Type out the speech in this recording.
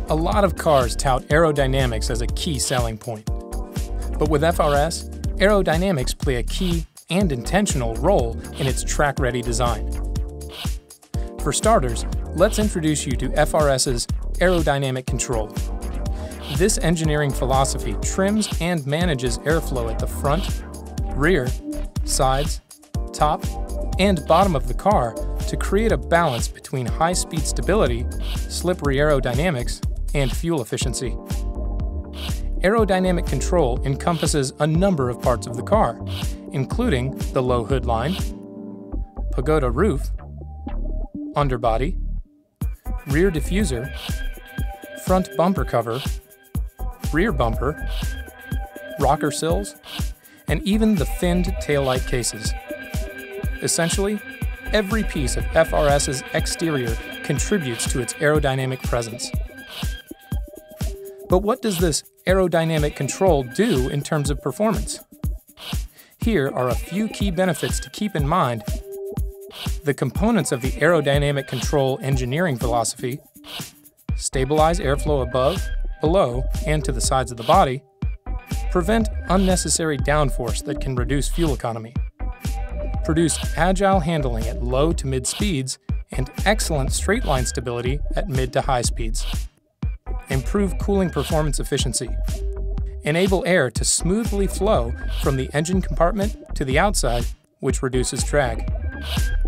A lot of cars tout aerodynamics as a key selling point. But with FR-S, aerodynamics play a key and intentional role in its track-ready design. For starters, let's introduce you to FR-S's aerodynamic control. This engineering philosophy trims and manages airflow at the front, rear, sides, top, and bottom of the car to create a balance between high-speed stability, slippery aerodynamics, and fuel efficiency. Aerodynamic control encompasses a number of parts of the car, including the low hood line, pagoda roof, underbody, rear diffuser, front bumper cover, rear bumper, rocker sills, and even the finned taillight cases. Essentially, every piece of FR-S's exterior contributes to its aerodynamic presence. But what does this aerodynamic control do in terms of performance? Here are a few key benefits to keep in mind. The components of the aerodynamic control engineering philosophy: stabilize airflow above, below, and to the sides of the body, prevent unnecessary downforce that can reduce fuel economy, produce agile handling at low to mid speeds and excellent straight line stability at mid to high speeds, improve cooling performance efficiency, enable air to smoothly flow from the engine compartment to the outside, which reduces drag,